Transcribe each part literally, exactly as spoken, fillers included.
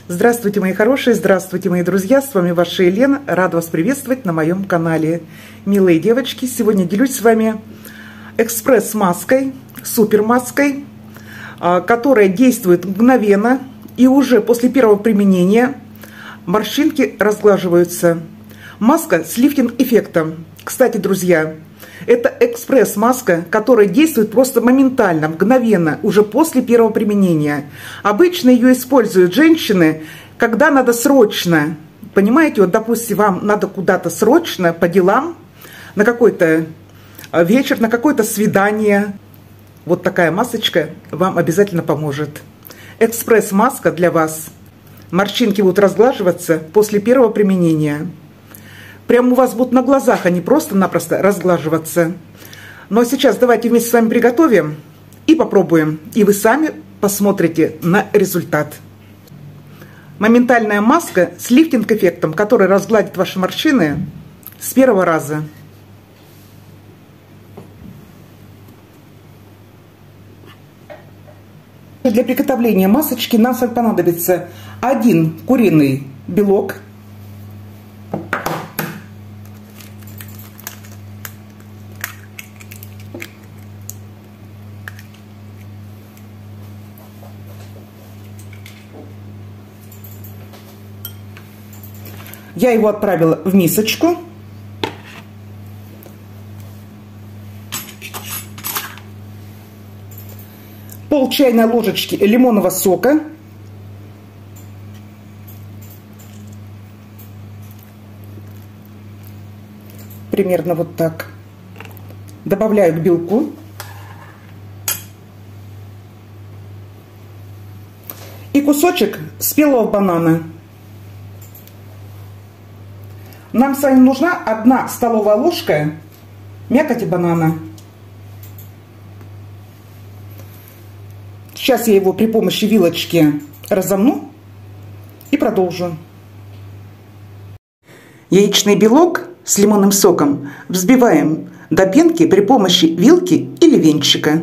Здравствуйте, мои хорошие, здравствуйте, мои друзья, с вами ваша Елена, рада вас приветствовать на моем канале. Милые девочки, сегодня делюсь с вами экспресс-маской, супер-маской, которая действует мгновенно, и уже после первого применения морщинки разглаживаются. Маска с лифтинг-эффектом. Кстати, друзья, это экспресс-маска, которая действует просто моментально, мгновенно, уже после первого применения. Обычно ее используют женщины, когда надо срочно. Понимаете, вот, допустим, вам надо куда-то срочно по делам, на какой-то вечер, на какое-то свидание. Вот такая масочка вам обязательно поможет. Экспресс-маска для вас. Морщинки будут разглаживаться после первого применения. Прямо у вас будут на глазах, они просто-напросто разглаживаться. Но сейчас давайте вместе с вами приготовим и попробуем. И вы сами посмотрите на результат. Моментальная маска с лифтинг-эффектом, которая разгладит ваши морщины с первого раза. Для приготовления масочки нам с вами понадобится один куриный белок, я его отправила в мисочку. Пол чайной ложечки лимонного сока. Примерно вот так. Добавляю к белку. И кусочек спелого банана. Нам с вами нужна одна столовая ложка мякоти банана. Сейчас я его при помощи вилочки разомну и продолжу. Яичный белок с лимонным соком взбиваем до пенки при помощи вилки или венчика.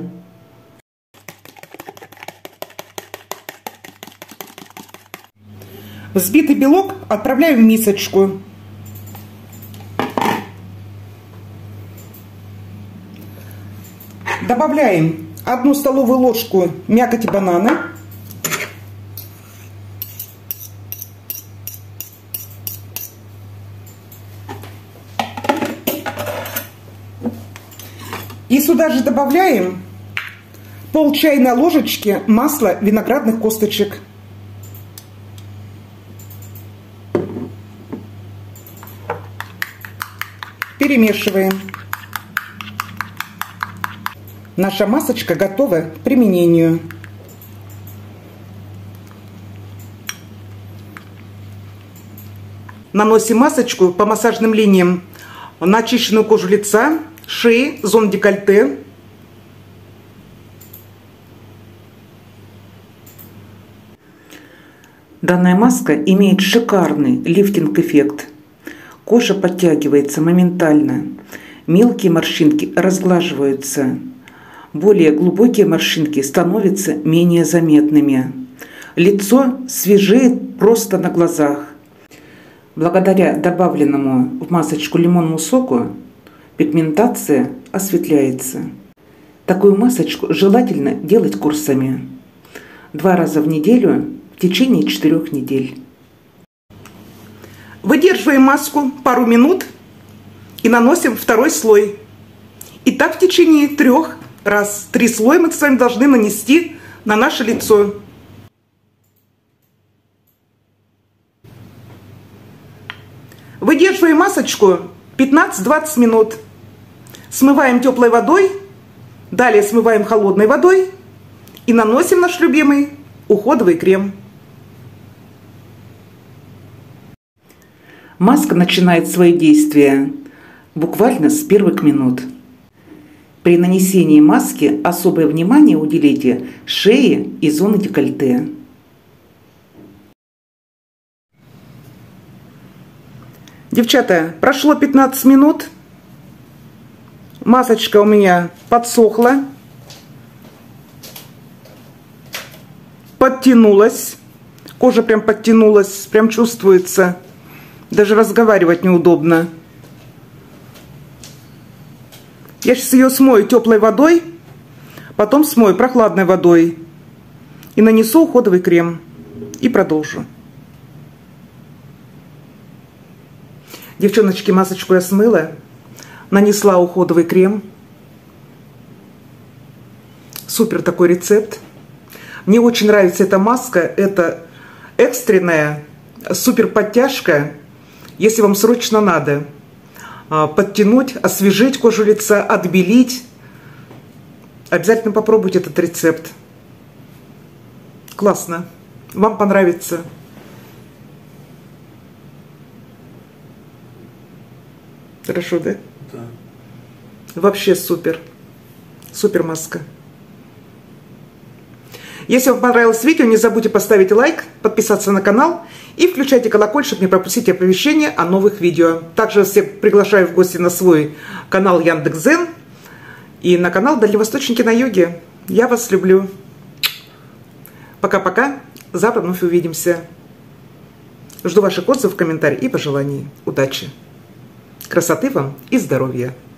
Взбитый белок отправляю в мисочку. Добавляем одну столовую ложку мякоти банана. И сюда же добавляем пол чайной ложечки масла виноградных косточек. Перемешиваем. Наша масочка готова к применению. Наносим масочку по массажным линиям на очищенную кожу лица, шеи, зон декольте. Данная маска имеет шикарный лифтинг-эффект. Кожа подтягивается моментально. Мелкие морщинки разглаживаются. Более глубокие морщинки становятся менее заметными. Лицо свежеет просто на глазах. Благодаря добавленному в масочку лимонному соку пигментация осветляется. Такую масочку желательно делать курсами. Два раза в неделю в течение четырех недель. Выдерживаем маску пару минут и наносим второй слой. И так в течение трех раз. Три слоя мы с вами должны нанести на наше лицо. Выдерживаем масочку пятнадцать-двадцать минут. Смываем теплой водой. Далее смываем холодной водой. И наносим наш любимый уходовый крем. Маска начинает свои действия буквально с первых минут. При нанесении маски особое внимание уделите шее и зоне декольте. Девчата, прошло пятнадцать минут. Масочка у меня подсохла. подтянулась, Кожа прям подтянулась, прям чувствуется. Даже разговаривать неудобно. Я сейчас ее смою теплой водой, потом смою прохладной водой и нанесу уходовый крем. И продолжу. Девчоночки, масочку я смыла, нанесла уходовый крем. Супер такой рецепт. Мне очень нравится эта маска. Это экстренная супер подтяжка. Если вам срочно надо подтянуть, освежить кожу лица, отбелить, обязательно попробуйте этот рецепт. Классно. Вам понравится. Хорошо, да? Да. Вообще супер. Супер маска. Если вам понравилось видео, не забудьте поставить лайк, подписаться на канал и включайте колокольчик, чтобы не пропустить оповещения о новых видео. Также всех приглашаю в гости на свой канал Яндекс.Дзен и на канал Дальневосточники на йоге. Я вас люблю. Пока-пока. Завтра вновь увидимся. Жду ваших отзывов, комментариев и пожеланий. Удачи, красоты вам и здоровья.